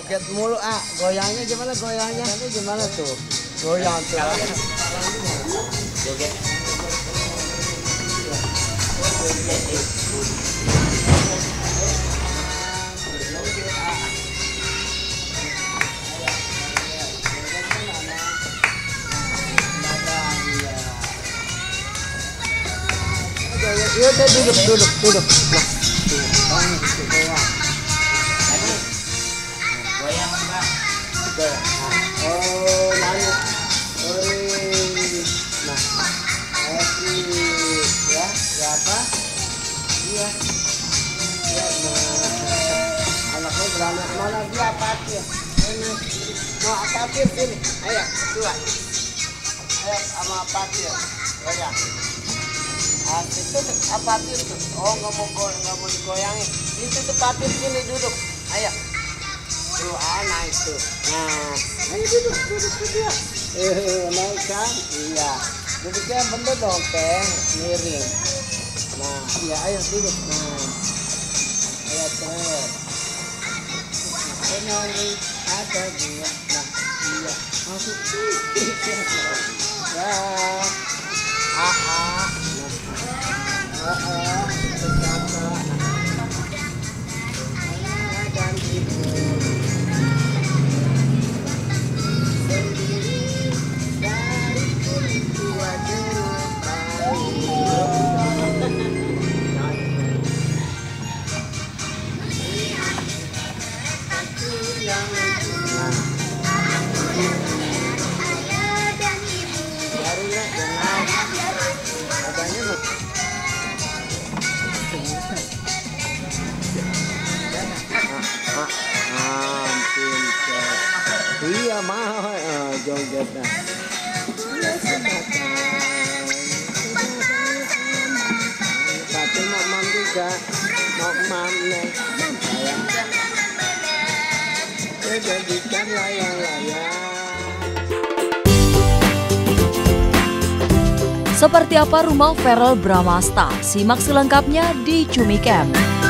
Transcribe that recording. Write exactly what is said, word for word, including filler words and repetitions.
joget mulu ah, goyangnya gimana goyangnya? Ini gimana tuh? Goyang tuh. Joget. Iya deh, duduk, duduk, duduk. Nah, Goyang Mbak. oh, nanya. Nah, oke, ya, berapa? Iya. Ya, nah, anaknya beranak mana dia Apatir? Ini, mau Apatir sini. Ayo, dua. Ayo, sama Apatir. Goyang. Ah, itu Apatir tuh. Oh, nggak mau go, nggak mau digoyangin. Itu tuh Apatir sini duduk. Ayo. Tuh, ah, naik tuh. Nah, ayo duduk, duduk duduk. Eh, naik kan? Iya. Duduknya bener dong, teh. Miring. Nah, iya, ayo duduk. Nah, ayo teh. Ini ada dia. Nah, iya. Masuk. Ya. Ah, ah. Oh, oh, kakak. Ayah dan ibu sendiri dari kulit tua iya mah uh, jogetnya. Tapi mau mam juga, mau mam nih. Saya jadikan layang-layang. Seperti apa rumah Verrell Bramasta? Simak selengkapnya di Cumi Camp.